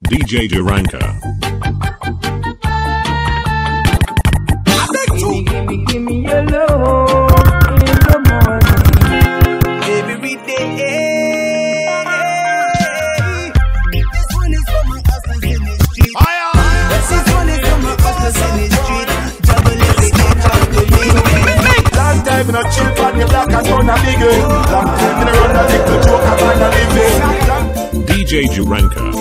DJ Duranka. Give me your love in the morning, every day. This one is for my hustlers in the street. This one is for my hustlers in the street. Double every day, talk to me. Long time in a chill for the black and on a big one. Long time in a run a little joke about a living. DJ Duranka.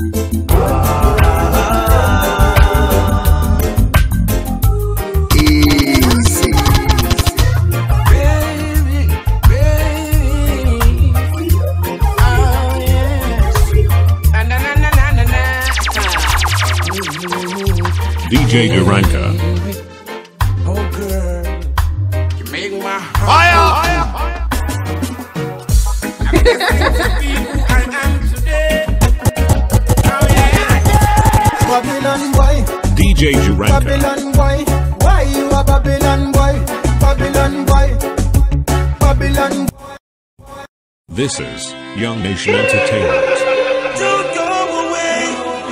DJ Duranka. Oh girl, you make my heart Fire! I'm different to be who I am today. Oh yeah. Babylon boy, DJ Duranka. Babylon boy, why you a Babylon boy? Babylon boy, Babylon boy. This is Young Nation Entertainment. Don't go away,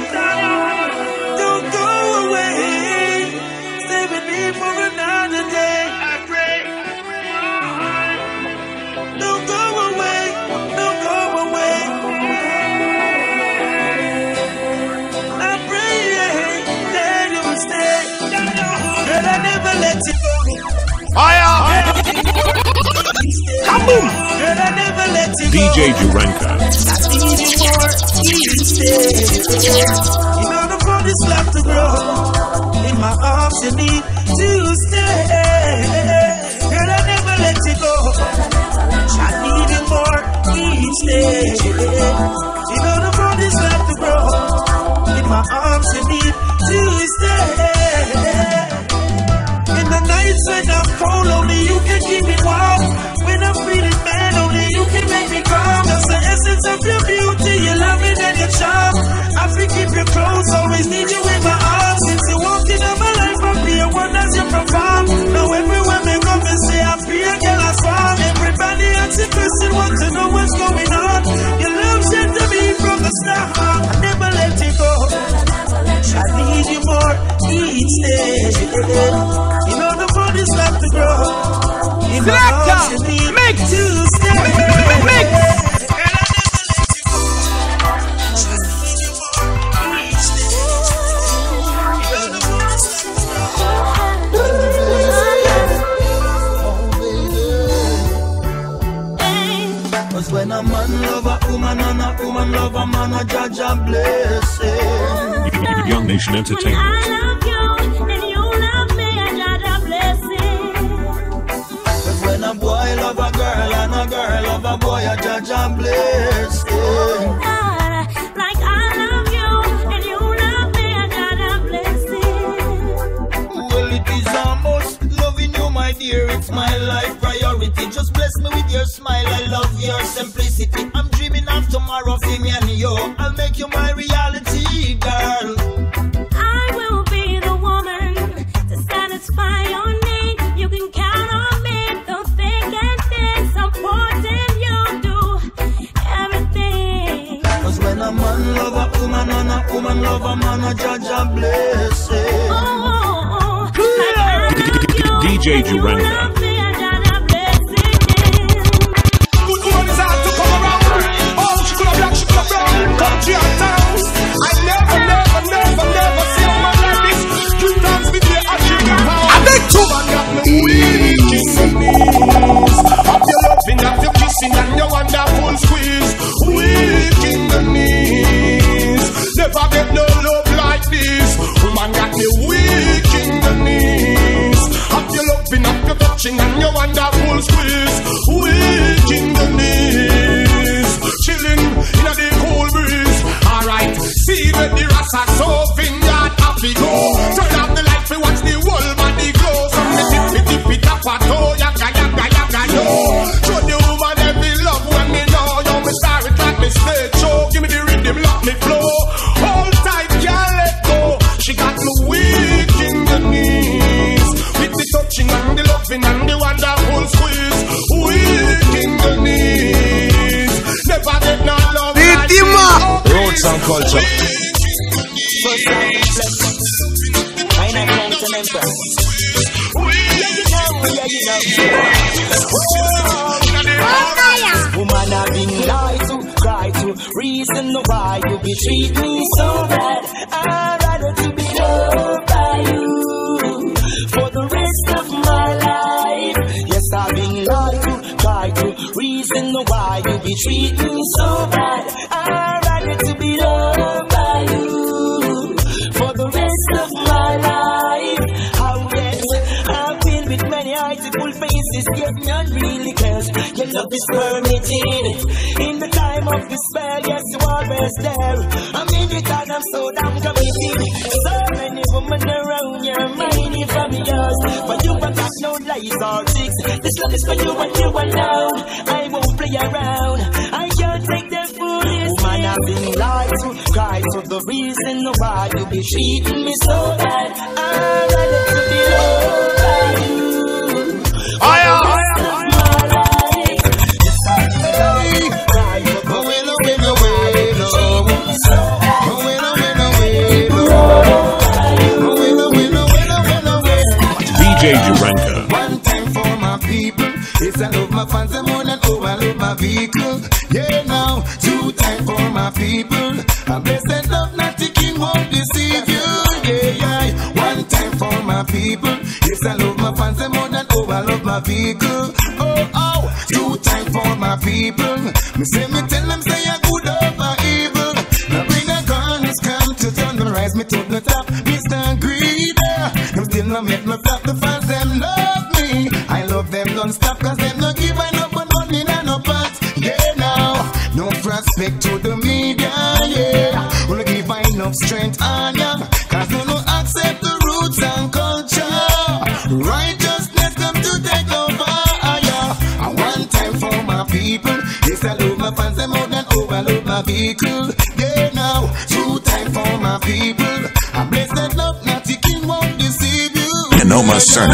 don't go away. Stay with me for another day. I pray. Don't go away, don't go away. I pray that you will stay, and I never let you go. Fire! Kaboom! And I never let you go. DJ Duranka. I need you more each day. In order for this love to grow, in my arms you need to stay. And I never let you go. I need you more each day. In order for this love to grow, in my arms you need to stay. In the nights when I'm cold, only you can keep me warm. When I'm feeling bad, only you can make me calm. That's the essence of your beauty, your loving and your charm. I feel keep you close, always need you in my arms. Since you walked into my life, I be a one as you perform. Now everywhere me come and say I be a girl I swan. Everybody asks a question, want to know what's going on. Your love said to me from the start, I never let you go. I need you more each day. In order for this love to grow, in my arms you need to stay. Mix. Cause when a man love a woman and a woman love a man, a judge a blessing. Young Nation Entertainment. I love you and you love me, I got a blessing. Cause when a boy love a girl and a girl love a boy, a judge a blessing. Like I love you and you love me, I got a blessing. Well, it is almost loving you, my dear. It's my life priority. Just bless me with your smile. I love your simplicity. I'm dreaming of tomorrow for me and you. I'll make you my reality, girl. I will be the woman to satisfy your need. You can count on me, though thick and thin, supporting you, do everything. Cause when a man love a woman and a woman love a man, a judge a blessing. Oh, like I love you, DJ and you Duranka. love me, I got a blessing. Good woman is hard to come around. Oh, she could have black, she could have brown. Country and towns. I never see a man like this. You dance with your African power. I beg to man got me weak in the knees. Of your loving, of your kissing and your wonderful squeeze. Weak in the knees. Never get no love like this. Woman got me weak in the knees. Of your loving, of your touching and your wonderful squeeze. Weak in the knees. Chilling in a the cool breeze. Alright, see that the rasa so vineyard happy go. Turn off the light, we watch the whole body glow. Some tip it up a toe, yaga yo. Show the woman every love when me know. Yo, me start it like me stage show. Give me the rhythm, let me flow. Hold tight, can't let go. She got me weak in the knees. With the touching and the loving and the wonderful squeeze. Weak in the knees. Never get no love like this. Roots and culture. Woman, I've been lied to, cry to, reason why you be treat me so bad. I'd rather to be loved by you for the rest of my life. Yes, I've been lied to, cry to, reason why you be treat me so bad. I'd rather to be loved by you for the rest of my life. How yes, I've been with many beautiful faces, yet none really cares. Your love is permitted in the time of despair. Yes, you always there. I'm in it and I'm so damn committed. So many women around your mind, if I'm yours, but you ain't got no lies or tricks. This love is for you and you alone. I won't play around. I can't take the foolish. Woman, I've been lied to, cry to the reason why you be treating me so bad. I'd rather to be loved by you. DJ Juranka. One time for my people, it's I love my fans and more than oh I love my vehicle. Yeah now, 2 times for my people, I'm blessed love not the king won't deceive you. Yeah, 1 time for my people, yes I love my fans and more than oh I love my vehicle. Oh, 2 times for my people, me tell them say I good over evil. Now bring the guns come to turn the rise me to the top, Mr. Greeder. Them still not make me flop, the fans them love me. I love them don't stop cause them no give I no put money in no pot. Yeah now, no prospect to the media, yeah. Wanna give I enough strength on ya, cause they no accept the roots and culture. Righteousness come to take over, yeah. And 1 time for my people, yes I love my fans them more than oh I love my vehicle. Yeah now, 2 times for my people, I'm blessed love not the king won't deceive you. Noma Cerna.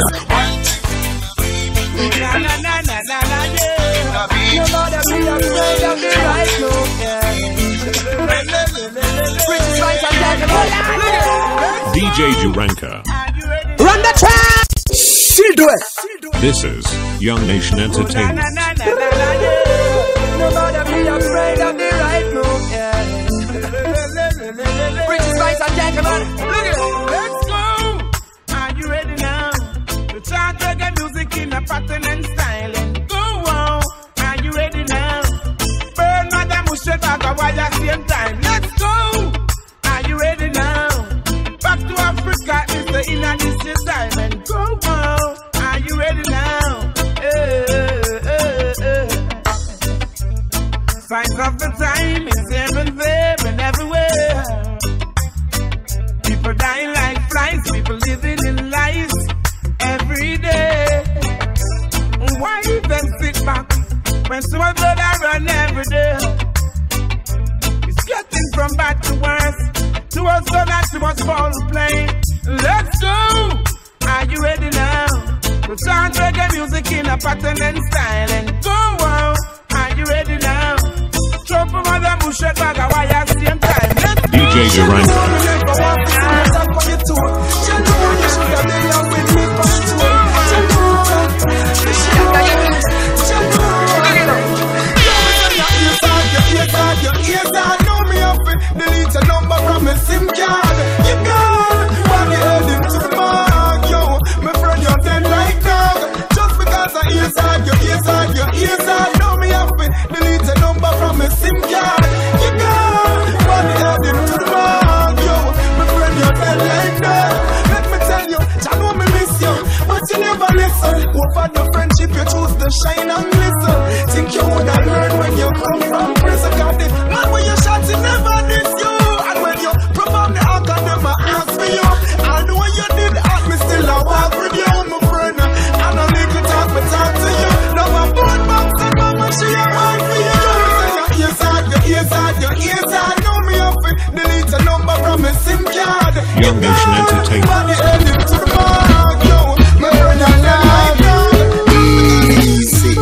DJ Juranka. Run the track! Still do it! This is Young Nation Entertainment. Nobody be afraid of the right move, British Spice and Gentlemen, look at it! Let's go! Are you ready now? To chant reggae music in a pattern and style and go on. Are you ready now? Burn Madam Mushe Baga while at the same time. Let's go! Are you ready now? Back to Africa is the inner this time and go on. Are you ready now? Signs of the time is everywhere and everywhere. People dying like flies, people living in lies every day. Why even sit back when so much blood I run every day? It's getting from bad to worse, to us so that to us fall play. Let's go! Are you ready now? To chant reggae music in a pattern and style and go on. Are you ready now? Chop mother Mushe Baga while at the same time. DJ Juranka. Delete a number from a SIM card. You gone, but you heading to the mark, yo. My friend, you're dead like dog. Just because I ears hard, your ears hard, your ears hard. Know me up, delete a number from a SIM card. You gone, but you heading to the mark, yo. My friend, you're dead like dog. Let me tell you, I know me miss you, but you never listen. Over the friendship, you choose to shine and listen. Think you would have learned when you come from prison. Got it, man, when you shot, you never did you. And when you perform the act, I never ask for you. I know you did the act, me still I walk with you, my friend. I don't need to talk, but talk to you. Now I'm born back, and mama, she a want for you. Your ears hard, your ears hard, your ears hard. Know me up, delete a number from a SIM card. Young Nation Entertainment. Body heading to the mark, yo. My friend, I like you. Easy.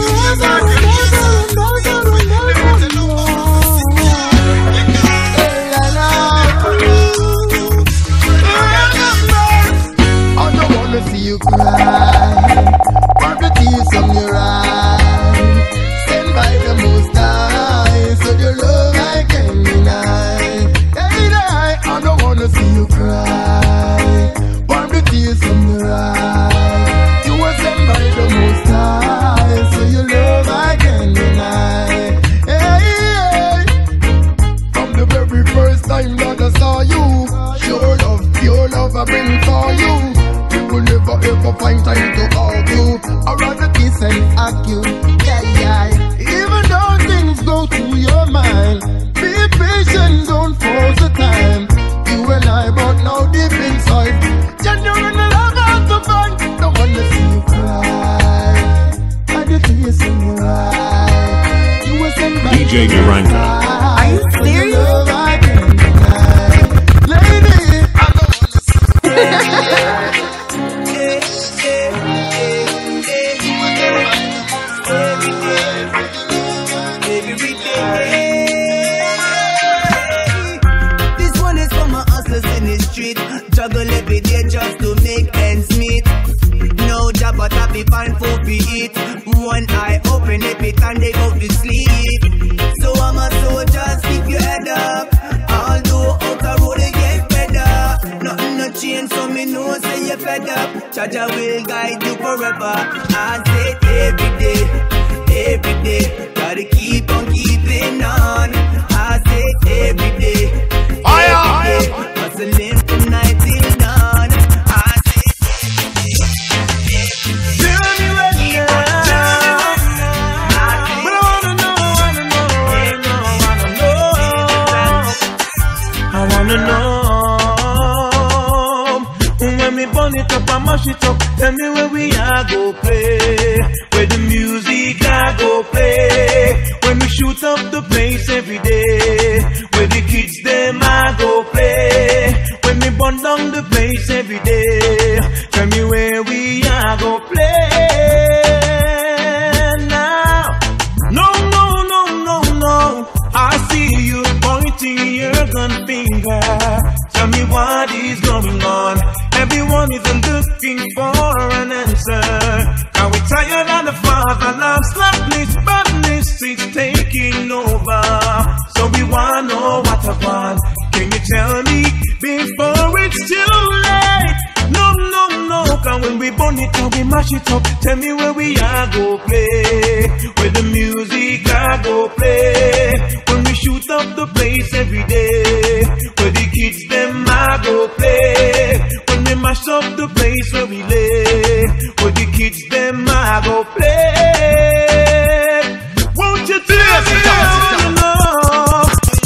I bring for you. We will never ever find time to argue. I'd rather kiss and hug you. Yeah, yeah. Even though things go through your mind, be patient, don't force the time. You and I both know deep inside, genuine love has to find. Don't wanna see you cry. I get tears in your eyes. You were sent by DJ Duranka. Are you serious? love I can't deny. Lady, I don't wanna see you This one is for my hustlers in the street. Juggle every day just to make ends meet. No job but happy find food to eat. One eye open every time they go to sleep. So I'm a soldier, keep your head up. Although out the road they get better. Nothing no change, so me know say you're fed up. Jaja will guide you forever. I say every day, gotta keep on keeping on. I say every day, hustling from night till dawn. I say tell me when you're but I wanna know. When me burn it up and mash it up, tell me where we are go play. Where the music I go play. When we shoot up the place every day. Where the kids them I go play. When we burn down the place every day. Tell me where we are go play now. No. I see you pointing your gun finger. Tell me what is going on. Everyone is looking for an answer. Are we tired of the father love slackness, badness is taking over? So we wanna know what I want. Can you tell me before it's too late? No. Cause when we burn it up, we mash it up. Tell me where we are go play. Where the music I go play. When we shoot up the place every day. Where the kids them I go play. When we mash up the place where we lay. Where the kids them I go play. Won't you tell me how you know?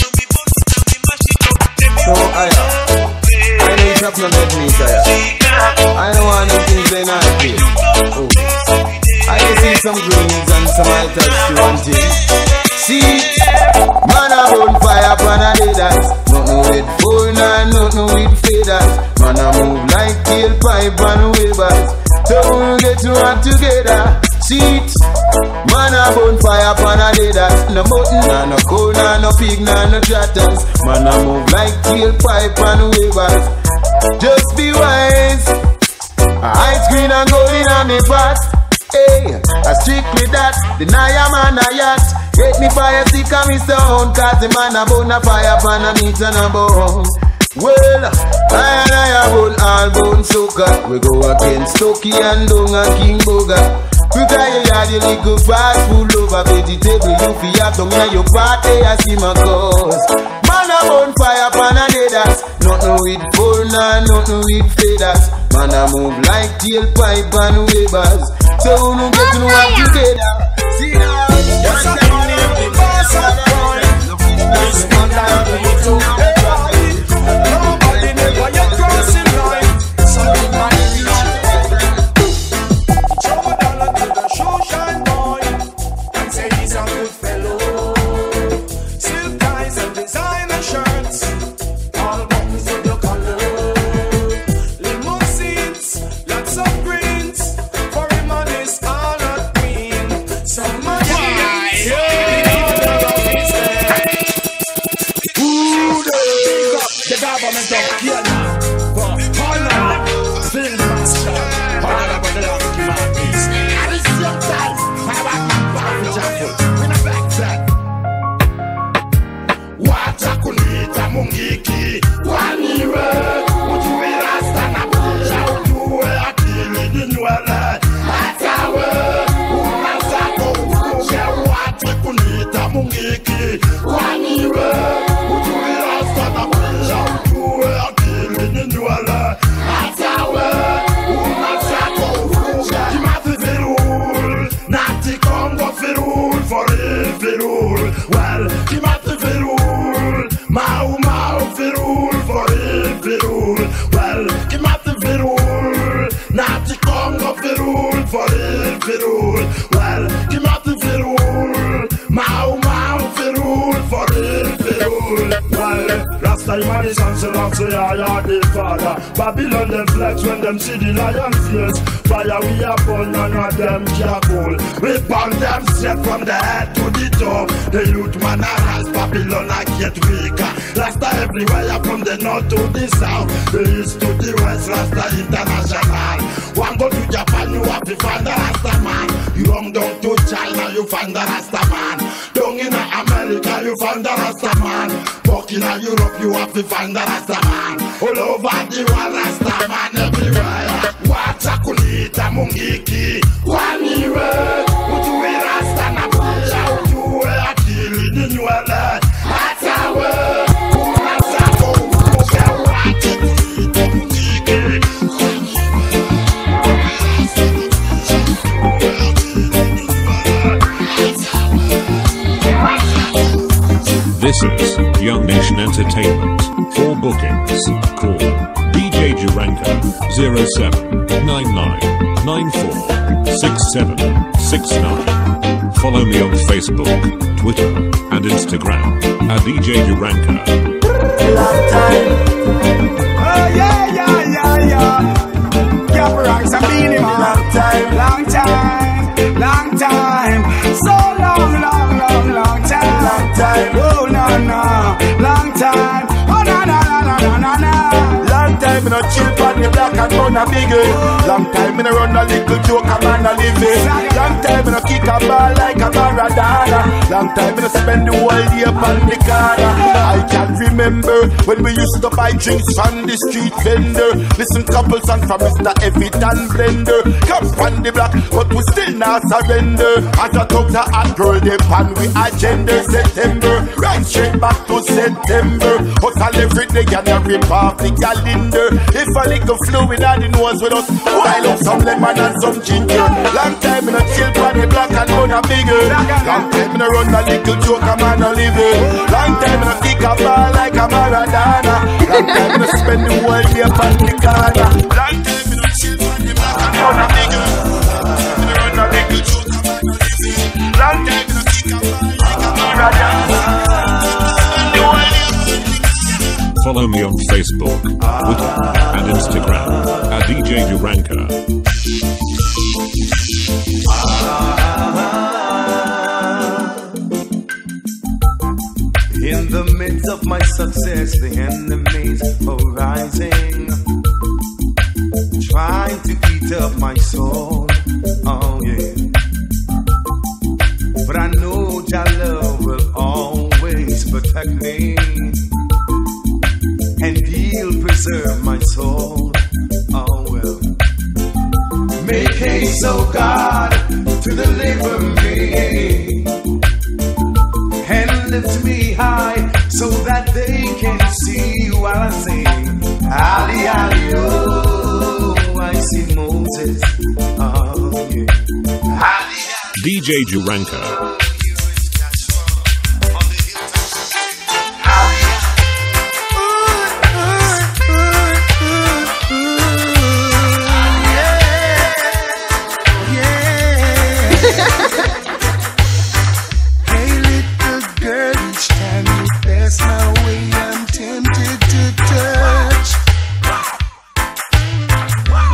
So I know it's up, no let me tell you. I don't want no things they not feel. Oh. I see some greens and some alters to one thing. See, man a bonfire pan a day that. Nothing with phone and nothing with faders. Man a move like tail pipe and wavers. Don't get to work together. See it, man a bonfire pan a day that. No button and no cold and no pig and no chatters. Man a move like tail pipe and wavers. Just be wise. Ice green and gold in a me pot. Hey, I strictly that. Deny a man a yacht. Get me fire stick and me stone. Cause the man a bone a fire pan a meat and a bone. Well, I and I a bone all bone soaker. We go against Toki and Dung and King Boga. Prepare your yard, you little fast food over vegetable. You feel up down in your party, I see my cause. Man a bonfire pan a day that. Nothing with phone and nothing with faders. Man a move like tail pipe and wavers. So who no get to know what together. See now, yes I can name the boss of boy. This man down to you too. Nobody never yet crossing line. Something might reach you. Throw a dollar to the shoe shine boy and say he's a good fellow. Silk ties and designer shirts, all buttons to the color. Limousines, lots of greens, for him and his honor queen. Some money, the government of Kenya for honor, film master, honor for the love man peace. And it's your time, I want my back jaffle, in a backtrack. Watakulita mungiki, wanire, utuwe rasta na buja, utuwe akili dinwele, atawe, unasako ukuje, watakulita mungiki, wanire, utuwe rasta na buja, utuwe akili dinwele. Atawe, unachako ufuga. Kimati virul, nati Congo virul, for real virul. Well, kimati virul, mau virul, for real virul. Well, kimati virul, nati Congo virul, for real virul. Well, kimati virul, mau virul, for real virul. Well, last time I listen to them say I are the father. Babylon them flex when them see the lion face. Fire we are born, none of them can cool. We burn them straight from the head to the toe. The youth man arise, Babylon I get weaker. Rasta everywhere from the north to the south, the east to the west, Rasta international. One go to Japan, you have to find the Rasta man. You run down to China, you find the Rasta man. Down in America, you find the Rasta man. Back in Europe, you have to find the Rasta man. All over the world, Rasta man everywhere. Watakulita mungiki, waniwe. Utuwe Rasta na kuya, utuwe akili ni nywele. Atawe, unasako ufuke, watakulita mungiki. This is Young Nation Entertainment. For bookings, call DJ Duranka 0799946769. Follow me on Facebook, Twitter, and Instagram at DJ Duranka. Long time. Oh yeah. Caparaks and Beanie Man. Long time. So long time. Oh no. Long time. Oh no. Long time in a chill pan the black and run a biggie. Long time in a run a little joke a man a living. Long time in a kick a ball like a Maradona. Long time in a spend the whole day upon the corner. I can remember when we used to buy drinks from the street vendor. Listen couple songs from Mr. Evitan Blender. Come from the block but we still not surrender. As I talk to a girl they pan we agenda. September right straight back to September. Hustle every day and a rip off the calendar. If a little fluid on the nose with us, while up some lemon and some ginger. Long time in a chill pan the black and run a bigger. Long time in a run a little joke a man a living. Long time in a kick a ball like a Maradona. Long time in a spend the whole day upon the corner. Long time in a chill pan the black and run a bigger. In a run a little joke a man a living. Long time in a kick a ball like a Maradona. Follow me on Facebook, Twitter, and Instagram at DJ Duranka. In the midst of my success, the enemies are rising, trying to eat up my soul. Oh yeah. But I know Jah love will always protect me, and He'll preserve my soul. Oh well. Make haste, oh God, to deliver me, and lift me high so that they can see while I sing. Ali, Ali, oh, I see Moses. Oh yeah. Ali, DJ Duranka.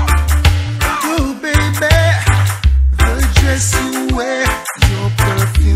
perfume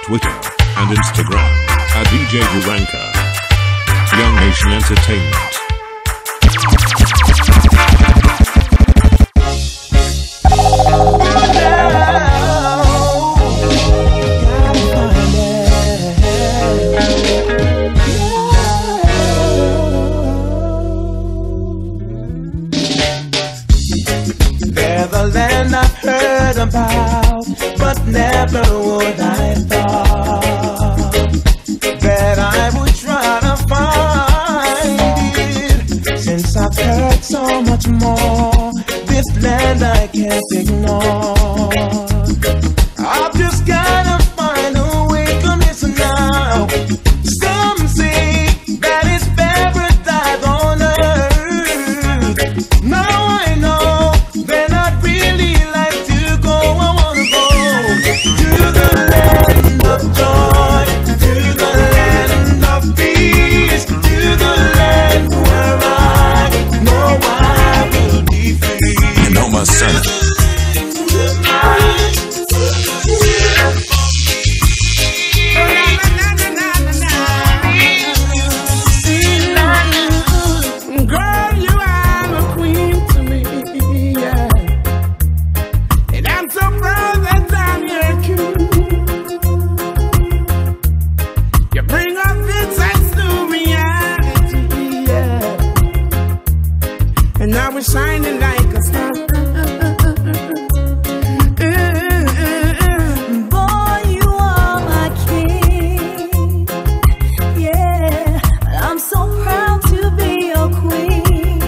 Twitter, and Instagram at DJ Duranka. Young Nation Entertainment. They're the land I've heard about, but never would I thought that I would try to find it. Since I've heard so much more, this land I can't ignore. I've just gotta find a way to listen now. Some say that it's paradise on earth. Now I know that I'd really like to go. I wanna go to the land of joy, to the land of peace, to the land where I know I will be free. You know my son. Shining like a star. Boy, you are my king. Yeah, I'm so proud to be your queen.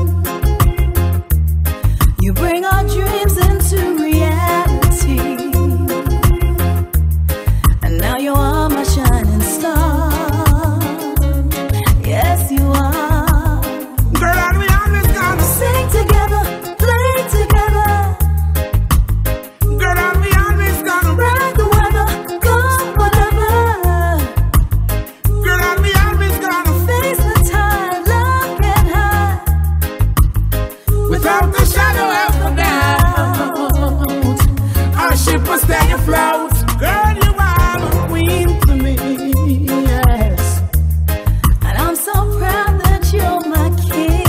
You bring our dreams into reality, and now you are my shining star. Yes, you are. Together, play together. Girl, I'll be always gonna ride the weather, come whatever. Girl, I'll be always gonna face the tide, love can hide without the shadow of a doubt. Our ship will stay afloat. Girl, you are a queen to me, yes. And I'm so proud that you're my king.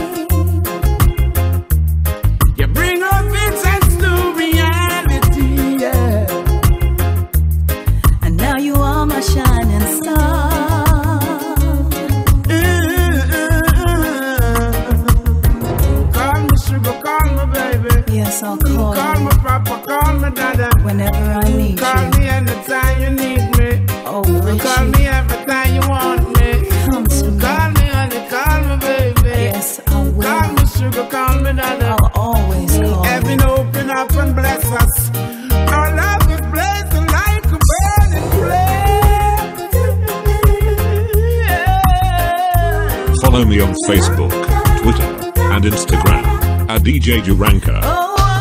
I'll call me papa, call me dada. Whenever I need call you. Call me anytime you need me. Oh, call me every time you want me. Come to me. Call me honey, call me baby. Yes, I will. Call me sugar, call me dada. I'll always call Heaven you. Open up and bless us. Our love is blazing like a burning flame. Follow me on Facebook, Twitter, and Instagram at DJ Duranka.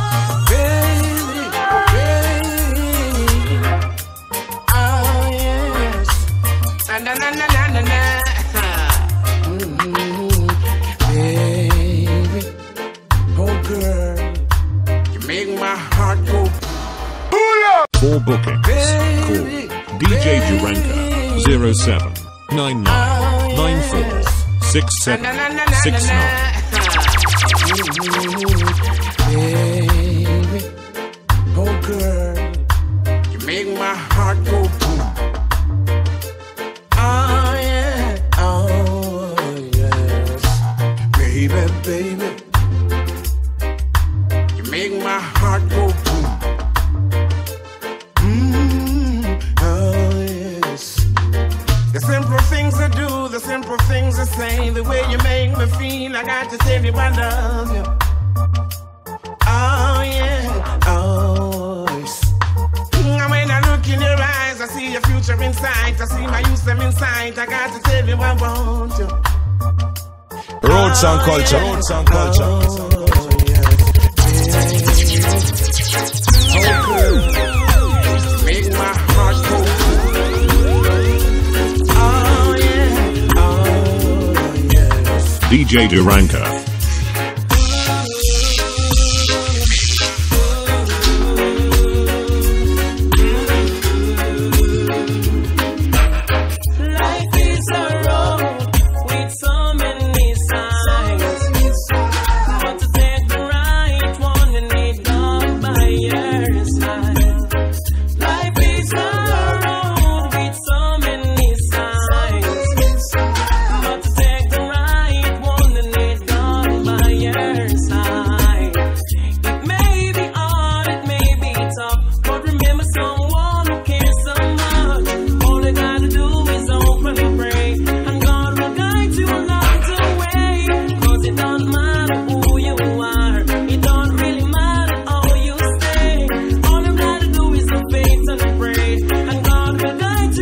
For bookings, call DJ Duranka 0799 94 6769. Baby, oh girl, you make my heart go boom. Oh yeah, oh yes, baby, baby, you make my heart go boom. Oh yes, the simple things I do, the simple things I say, the way you make me feel, I got to tell you I love you. Oh yeah, oh yes. And when I look in your eyes, I see your future in sight. I see my youth them in sight. I got to tell you I want you. Roots and culture, roots and culture. Oh yes, oh, make my heart go. Oh yeah, oh yes. DJ Duranka.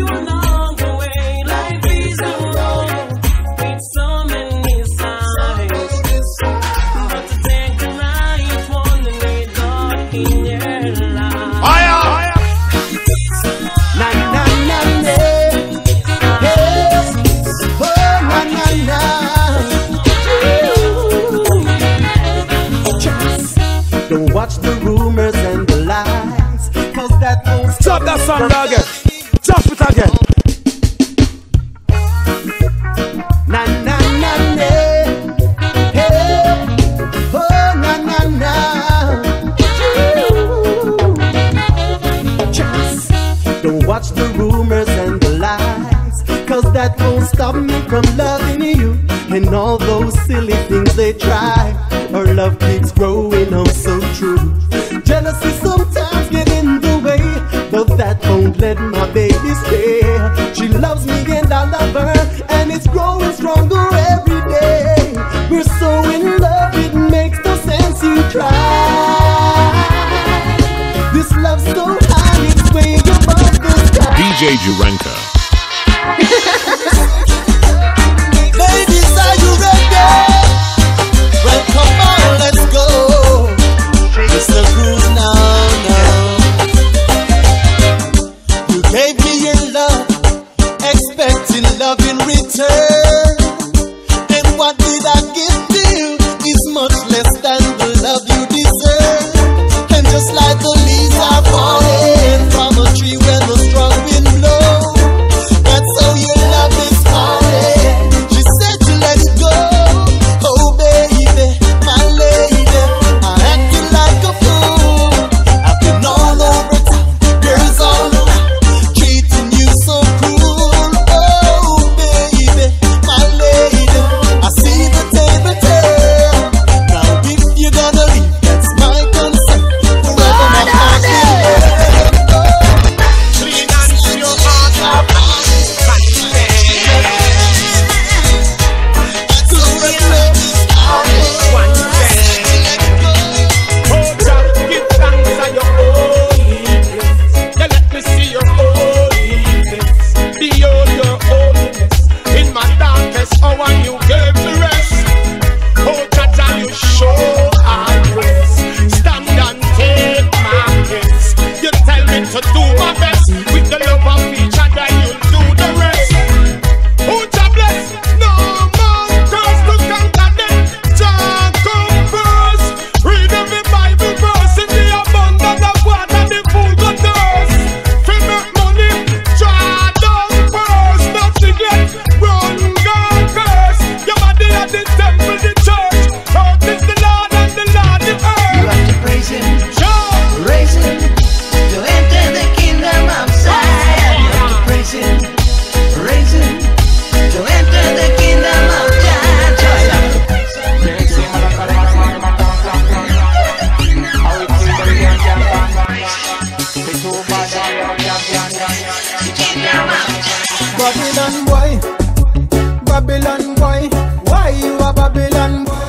you along the way. Life is a road with so many signs, but to take the right one and need God in your life. Fire! Na na na na, hey, oh na na na. Don't watch the rumors and the lies, 'cause that won't Stop that song again. Stop it again. Na na na na, hey, oh na na na. Don't watch the rumors and the lies, 'cause that won't stop me from loving you. And all those silly things they try, our love keeps growing, oh so true. Jealousy sometimes get in the way, but that won't let my baby stay. She loves me and I love her, and it's growing stronger every day. We're so in love, it makes no sense you try. This love's so high, it's way above the sky. DJ Duranka. Ladies, are you ready? Well, come on, let's go. It's the cruise now, now. You gave me your love, expecting love in return. And what did I give to you is much less than the love you deserve. And just like the leaves are falling from a tree when the strong wind blows, that's how your love is falling. She said to let it go. Oh baby, my lady, I acted like a fool. I've been all over town, girls all around, treating you so cruel. Oh baby, my lady, I see the table turn. Now if you're gonna leave, that's my concern. Forever my heart will burn. Clean and pure heart of Oh, Jah, give thanks for your holiness. You let me see your holiness. Behold your holiness. In my darkest hour, you gave me rest. Oh, Jah, you show our grace. Stand and take my place. You tell me to do my best. With the love of each other, you'll do the rest. Oh, Jah bless. No more curse to conquer them. Jah come first. Read every Bible verse. In the abundance of water, the food go thirst. To make money, Jah does first. Not to get run, God curse. Your body at the temple, the church. Earth is the Lord and the Lord the earth. You have to praise him, Jah. raise him, to enter the kingdom of Zion. You have to praise him, raise him, to enter the kingdom of Zion. You have to praise him. Babylon boy, Babylon boy, why you a Babylon boy?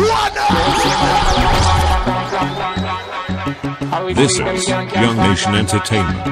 This is Young Nation Entertainment.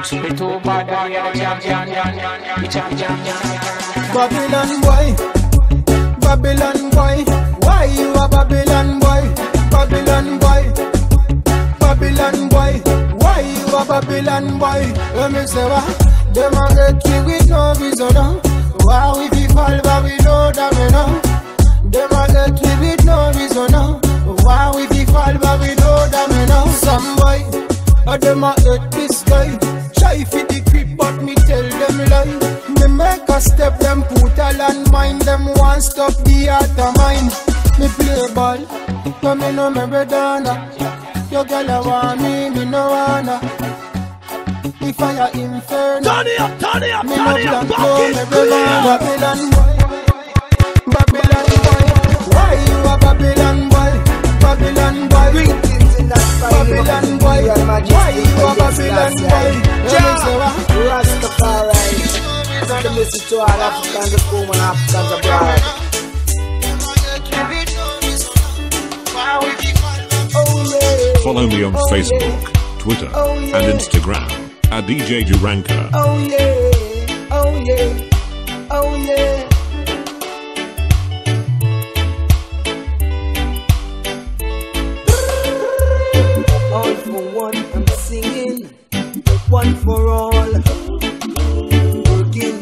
Babylon boy, Babylon boy, why you a Babylon boy? Babylon boy, Babylon boy, why you a Babylon boy? Let me say what? Them a get you with no reason. Why we be fall but we know that we know. Them a get you with no reason. Why we be fall but we know that we know. Some boy, them a hate this guy. Try fi the creep but me tell them lie. Me make a step, them put a landmine. Them want stop the heart of mine. Me play ball, but me no me redana. Your girl a want me no wanna. If I a inferno, Turn it up, turn it up, me turn no it up. plan Back to it, me clear. Babylon boy, Babylon boy, why you a Babylon boy? Babylon boy, Babylon boy, why you a Babylon boy? Let me say what? Rastafari. Send the message to all Africans at home and Africans abroad. Follow me on Facebook, Twitter, and Instagram at DJ Duranka. Oh yeah,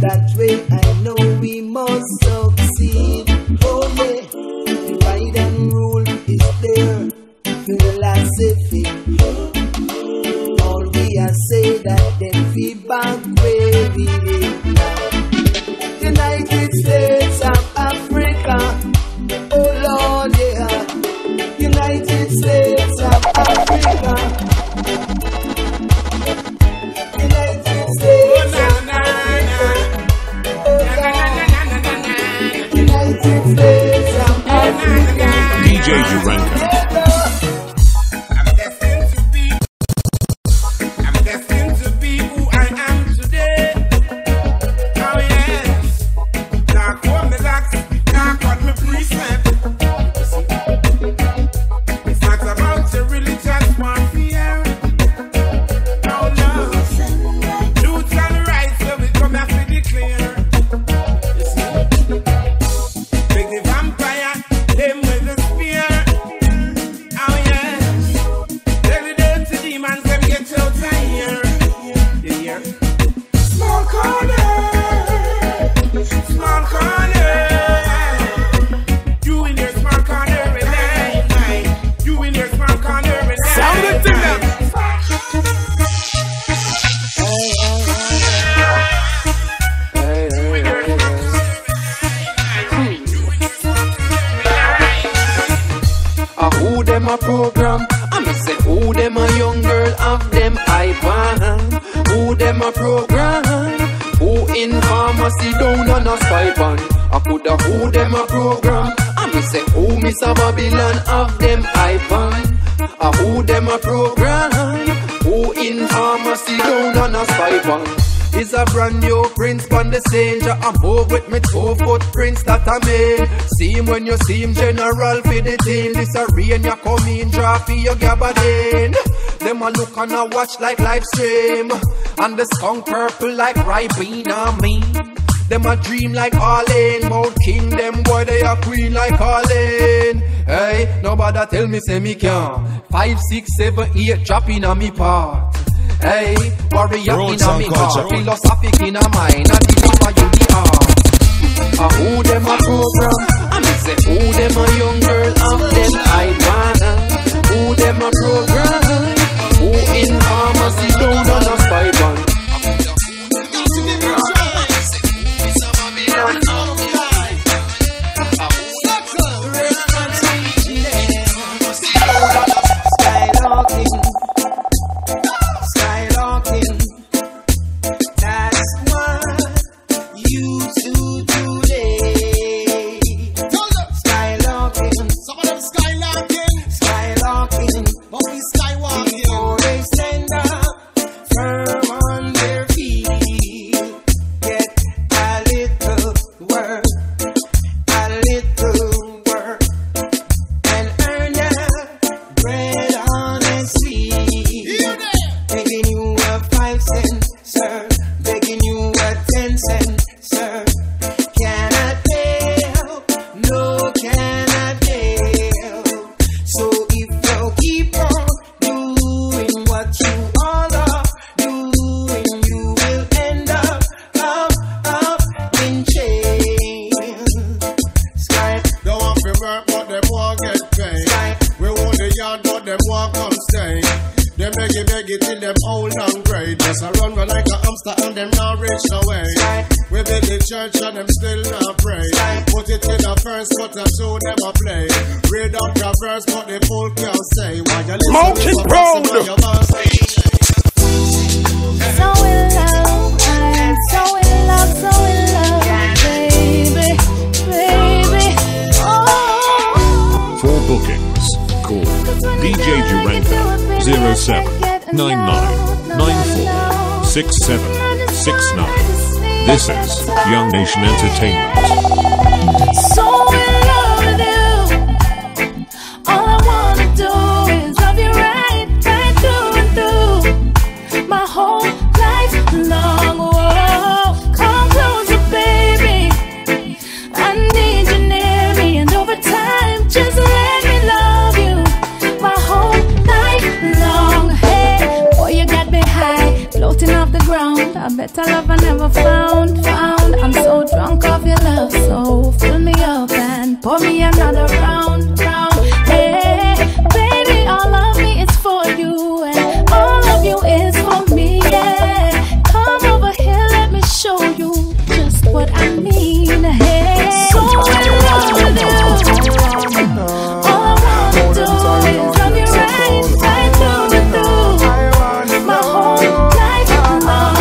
That way I know we must succeed. Oh yeah, divide and rule is their philosophy. All we are say that them feedback where we live now. United States of Africa, oh Lord, yeah. United States of Africa. United States of Africa. United States of Africa. DJ Durango. Babylon of them iPhone. Who them a program? Who in pharmacy down on a spy van? Is a brand new prince on the scene. I move with me 2 footprints that I made. See him when you see him, general for the team. This a rain, you come in, draw for your gabardine. Them a look and a watch like live stream. And the skunk purple like Ribena me. Them a dream like Arlene. Mount King, them boy they a queen like Arlene. Hey, nobody tell me say me can't. 5, 6, 7, 8 dropping on me part. Hey, warrior in a me heart. Philosophic in a mind. And the mama you the heart. Who them a program? I me say who them a young girl of them I wanna. Who them a program? Who in pharmacy down on a spy van? This is Young Nation Entertainment. So in love with you. All I wanna do is love you right through and through. My whole life long. Whoa, come closer, baby. I need you near me, and over time, just let me love you. My whole life long. Hey, boy, you got me high, floating off the ground. I bet I love I never found. I'm so drunk off your love, so fill me up and pour me another round. Hey, baby, all of me is for you, and all of you is for me. Yeah, come over here, let me show you just what I mean. Hey, so in love with you. All I wanna do is love you right through and through. My whole life long.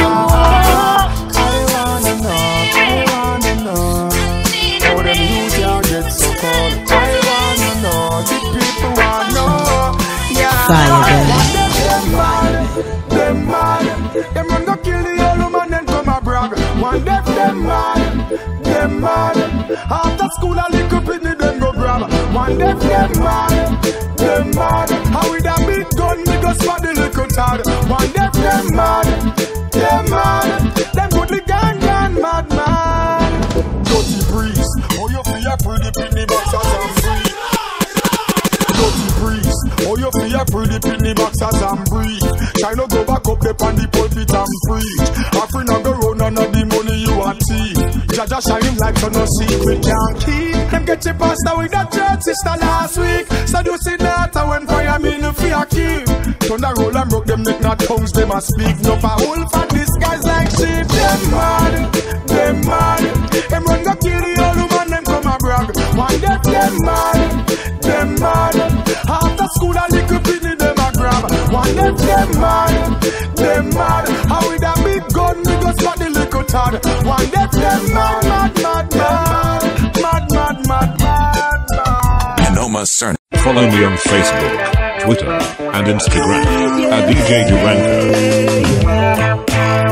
Them mad, them run go kill the old woman and come a brag. One deaf them mad. After school a little pitney them go grab. One deaf them mad. How with a big gun we go spot the little tad. One deaf them mad. Them goodly gang mad. Dirty breeze, oh you feel a pretty pitney boxers and free. Dirty breeze, oh you feel a pretty pitney boxers and breathe. Try no go back up there on the pulpit and preach. A friend on the road, none of the money you are thief. Jaja shine him like so no secret can't keep. Them get your pastor with that church sister last week. So you see that when fire me no fear keep. Turn the roll and broke them neck, not tongues them a speak. No for wolf and these guys like sheep. Them mad. Them run go kill the old woman, them come a brag. One death, them mad. After school a little pitney them a grab. One death, them mad. How with a big gun we go spot the little tad. One death, them mad. Enoma Cerny. Follow me on Facebook, Twitter, and Instagram at DJ Durango.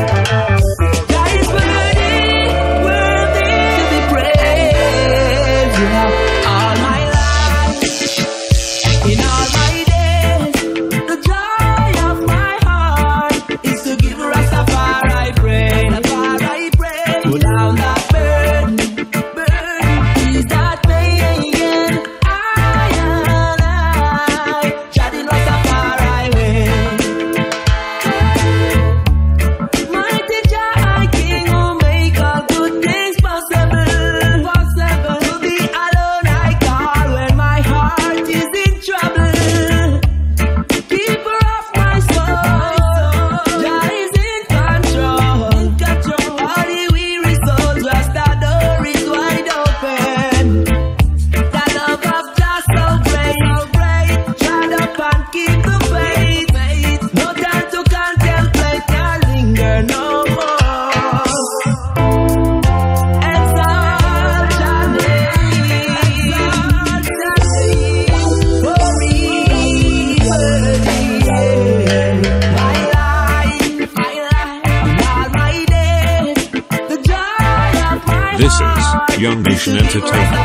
This is Young Nation Entertainment.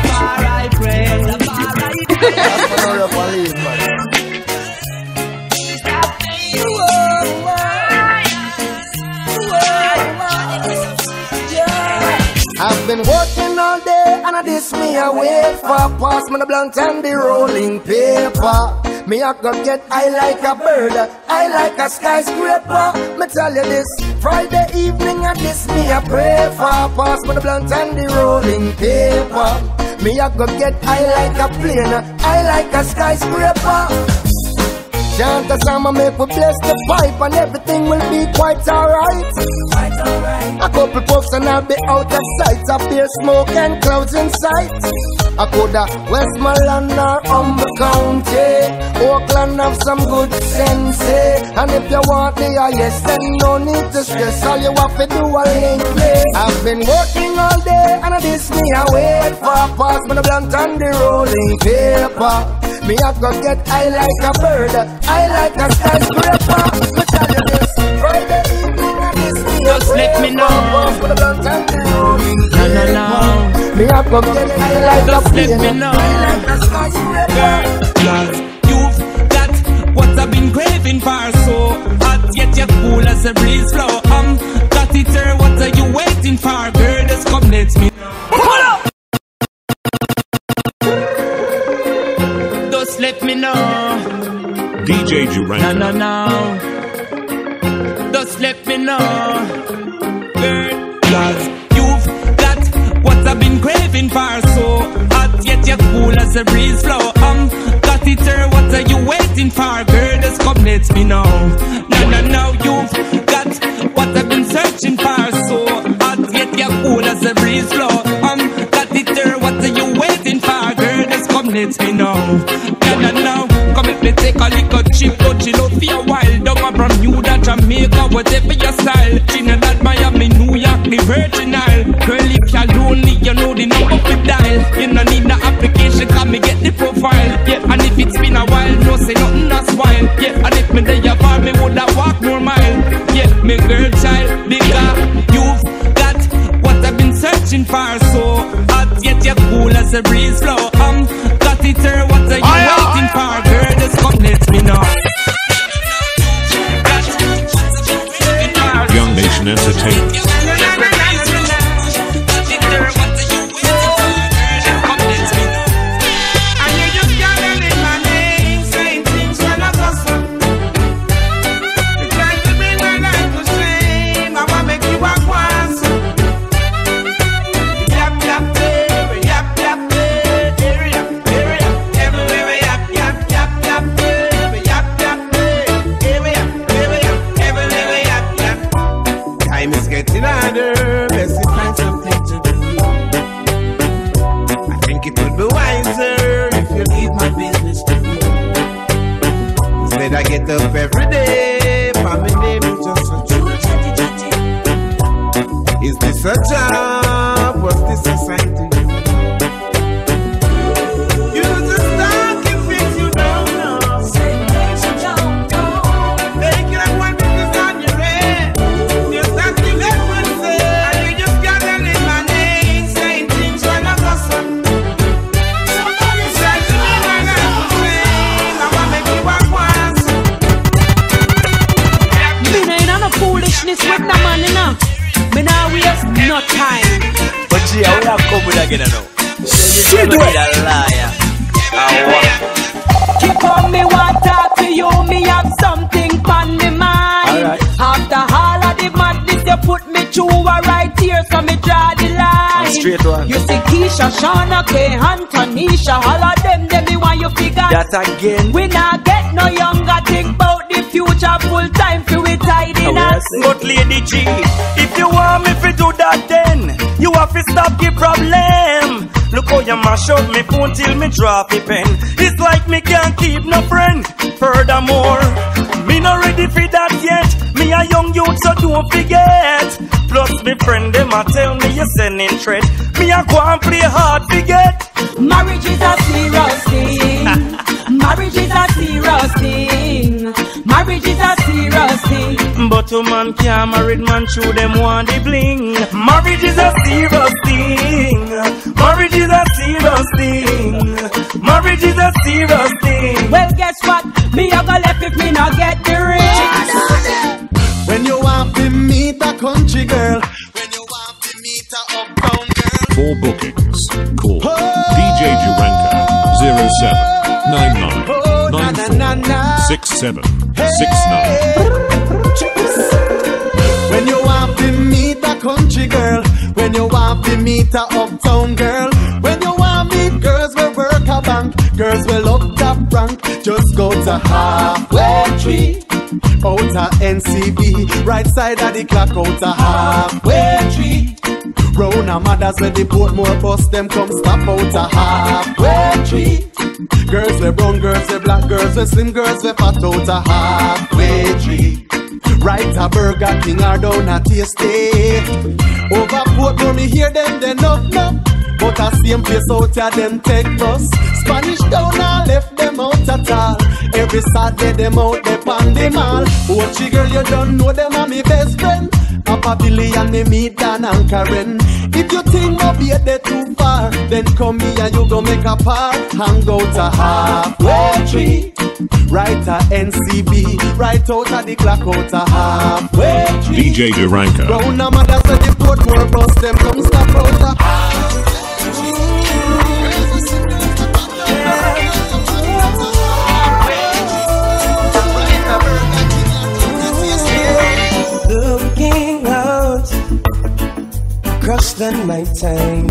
I've been working all day and I this me a wait for. Pass me the blunt and the rolling paper. Me a go get high like a bird, high like a skyscraper. Me tell you this, Friday evening and this me a pray for. Pass me the blunt and the rolling paper. Me a go get high like a plane, high like a skyscraper. Chant a song and make we bless the pipe and everything will be quite alright. A couple puffs and I'll be out of sight. A beer smoke and clouds in sight. I coulda Westmoreland or Humber County. Oakland have some good sense, eh? And if you want the highest, then no need to stress. All you have to do a link play. I've been working all day and I this me a wait for. Pass me the blunt and the rolling paper. Me a go get high like a bird, high like a skyscraper. Me tell you this, Friday evening and this me just let me know. Pass me the blunt and the rolling paper. No. Me a go get high like a plane, high like a skyscraper. Girl, you've got what I've been craving for. So hot yet you're cool as a breeze flow. Got it here, what are you waiting for? Girl, just come let me pull up. Just let me know. DJ Durango. No. Just let me know. Girl, Cause you've got what I've been craving for. So hot yet you're cool as a breeze flow. Got it here, what are you waiting for? Girl, just come let me know. No, you've got what I've been searching for. So hot yet you're cool as a breeze flow. Got it here, what are you waiting for? Girl, just come let me know. No, come let me take a little trip, go chill out for a while. Down a Bermuda, Jamaica, whatever your style. Trinidad, Miami, New York, the Virgin Isle. Girl, if you're lonely, you know the number we dial. You no need the application, come me get the profile. Yeah, and if it's been a while, no say nothing that's wild. Yeah, and if me there you far, me woulda walk more mile. Yeah, me girl child, because you've got what I've been searching for. So hot yet you're cool as a breeze flow. Got it here, what are you waiting for? Girl, just come let me know. Young Nation Entertainment. I get up every day, for my name is just a joke. Is this a job? What's this society? You just talking things you don't know. Say things you don't know. Making up one business on your head. You're starting everyone say, and you just gotta leave my name, saying things when I go some. Somebody said to me when I was saying, I wanna make you walk one. Foolishness with no man enough. Me now waste no time. But yeah, we have come with again now. She do it. A liar. Keep on me want talk to you. Me have something on me mind. Right. After all of the madness you put me through right here, so me draw the line. Straight one. You see Keisha, Shauna, K, Antonisha, all of them me want you figure. That again. We not get no younger. Think about the future, full time for we tidy us. But Lady G, if you want me to do that, then you have to stop the problem. Look how you mash up me phone till me drop the pen. It's like me can't keep no friend. Furthermore, me not ready for that yet. Me a young youth, so don't forget. Plus me friend them a tell me you sending threat. Me a go and play hard forget. Marriage is a serious thing. Marriage is a serious thing. Marriage is a serious thing. But a man can't married man through them want the bling. Marriage is a serious thing. Marriage is a serious thing. Marriage is a serious thing. Well, guess what? Me a go left if me not get the ring. When you want to meet a country girl, when you want to meet a uptown girl. For bookings, call DJ Duranka 0799476969. When you want to meet a country girl, when you want to meet a uptown girl, when you want to meet girls will work a bank, girls will love that rank, just go to Halfway Tree. Out a NCB, right side of the clock, out a Halfway Tree. Round a mothers where the Portmore bus, them come stop out a Halfway Tree. Girls with brown, girls with black, girls with slim, girls with fat, out a Halfway Tree. Right a Burger King or down a Tasty. Over Portmore me hear them, they no. But a same place out here, them take bus. Spanish down and left them out at all. Every Saturday them out there on the mall. Watchy girl, you don't know them are my best friend. Papa Billy and me meet Dan and Karen. If you think no be there too far, then come here and you go make a park. Hang out a Halfway Tree. Right a NCB, right out of the clock, out a Halfway Tree. DJ Duranka. Round a mother said the Portmore bus, them come stop out a Looking out across the night time.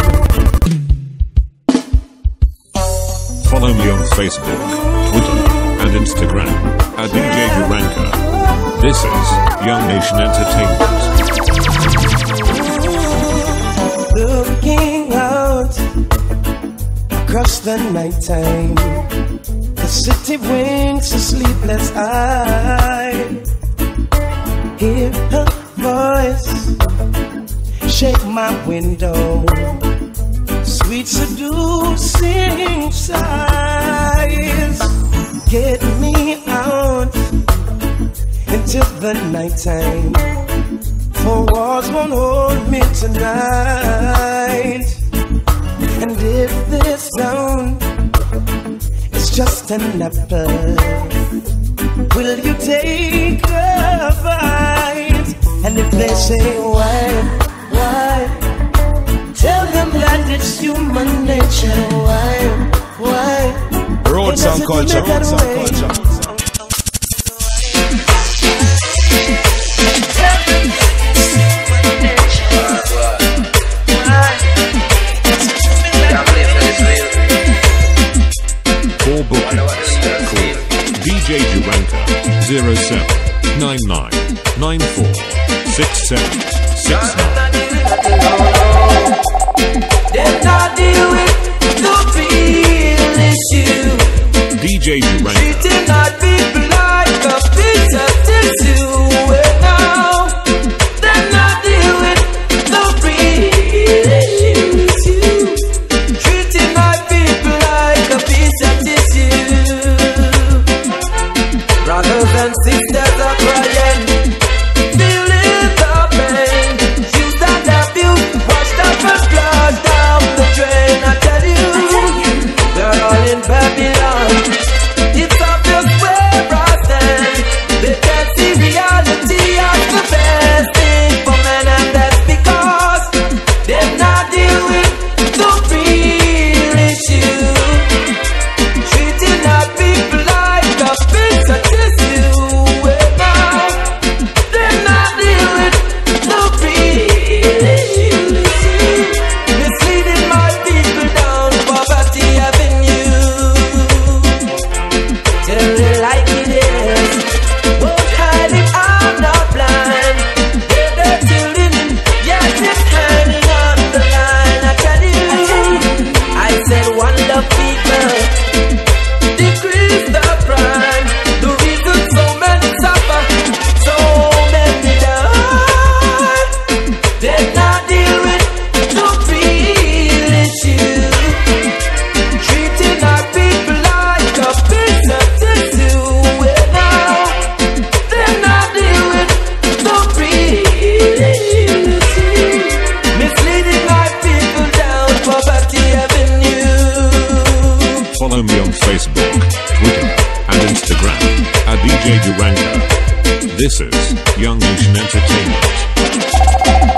Follow me on Facebook, Twitter, and Instagram at DJ Duranka. This is Young Nation Entertainment. Looking out across the night time, the city winks a sleepless eye. Hear her voice shake my window, sweet seducing sighs. Get me out into the nighttime, for walls won't hold me tonight. And if this sound is just an apple, will you take a bite? And if they say why, tell them that it's human nature. Why? Roots and culture. For bookings, call DJ Duranka 0799467669. Then I deal with the real issue. DJ Duranka. Treating our people like a piece of tissue. And now, then I deal with the real issue. Treating our people like a piece of tissue. Brothers and sisters are crying, feeling the pain. Used and abused, washed up and flushed down the drain. I tell you, they're all in Babylon. It's obvious where I stand. They can't see reality as the best thing for men, and that's because they're not deal with the real issue. Treating our people like a piece of tissue. And now they're not deal with the real issue. Misleading my people down Poverty Avenue. Tell it like it is. Won't hide it, I'm not blind. They're the children, yes, it's hanging on the line. I tell you, I said one love people, decrease the crime. The reason so many suffer, so many die. They're not deal with the real issue. Treating our people like a piece of tissue. And now they're not deal with the real issue. Misleading my people down Poverty Avenue. Follow me on Facebook, Twitter, and Instagram at DJ Duranka. This is Young Nation Entertainment.